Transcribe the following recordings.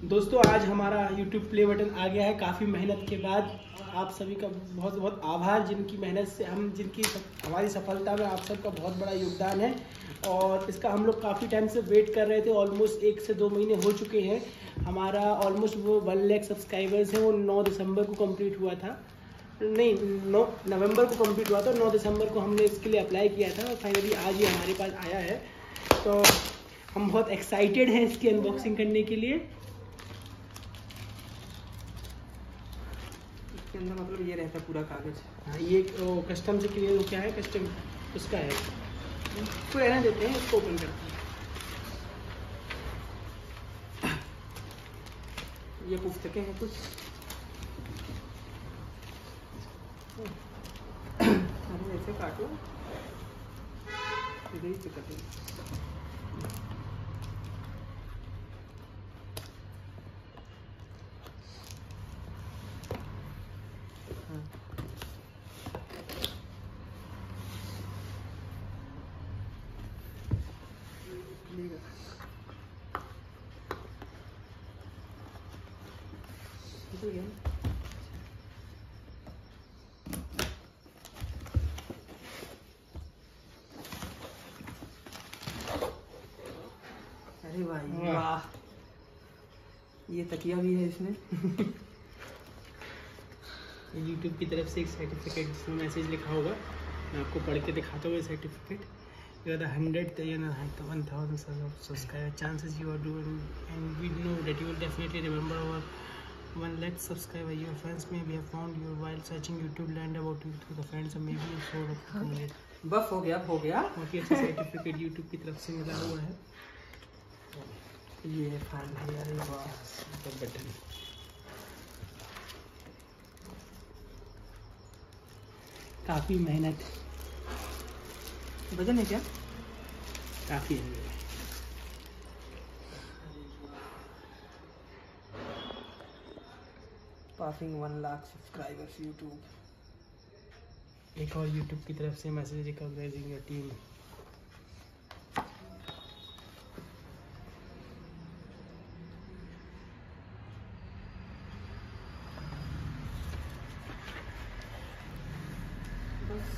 दोस्तों आज हमारा YouTube प्ले बटन आ गया है काफ़ी मेहनत के बाद। आप सभी का बहुत बहुत आभार, जिनकी मेहनत से हमारी सफलता में आप सबका बहुत बड़ा योगदान है। और इसका हम लोग काफ़ी टाइम से वेट कर रहे थे, ऑलमोस्ट 1 से 2 महीने हो चुके हैं। हमारा ऑलमोस्ट वो 1 लाख सब्सक्राइबर्स हैं, वो 9 दिसंबर को कंप्लीट हुआ था, नहीं 9 नवंबर को कंप्लीट हुआ था। 9 दिसंबर को हमने इसके लिए अप्लाई किया था और फाइनली आज ये हमारे पास आया है। तो हम बहुत एक्साइटेड हैं इसकी अनबॉक्सिंग करने के लिए। इसके अंदर मतलब ये रहता है पूरा कागज। हाँ, ये कस्टम से क्लियर हो, क्या है कस्टम उसका है, इसको रहने देते हैं, इसको ओपन करते हैं। ये पुस्तकें हैं कुछ। अरे ऐसे काटो, इधर ही से कटेंगे। अरे भाई वाह, ये तकिया भी है इसमें। YouTube की तरफ से एक सर्टिफिकेट जिसमें मैसेज लिखा होगा, मैं आपको पढ़ के दिखाता हूँ। ये certificate, you are the 100,000 subscriber, chances you are doing, and we know that you will definitely remember our 1 lakh subscriber. Your friends maybe have found you while searching YouTube, learned about you through the friends, and maybe you sort of accumulate. बस हो गया काफी अच्छा certificate YouTube की तरफ से मिला हुआ है। ये फाइनल, अरे वाह, बटन काफी मेहनत, वजन है क्या? काफी है। Passing 1 lakh subscribers YouTube. एक और YouTube की तरफ से मैसेज, रिकॉग्नाइजिंग योर टीम। बस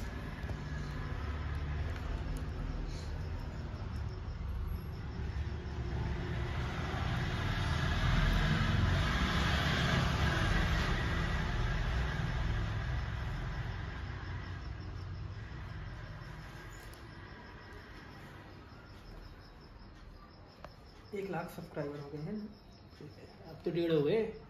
1 लाख सब्सक्राइबर हो गए हैं। अब तो 1.5 हो गए।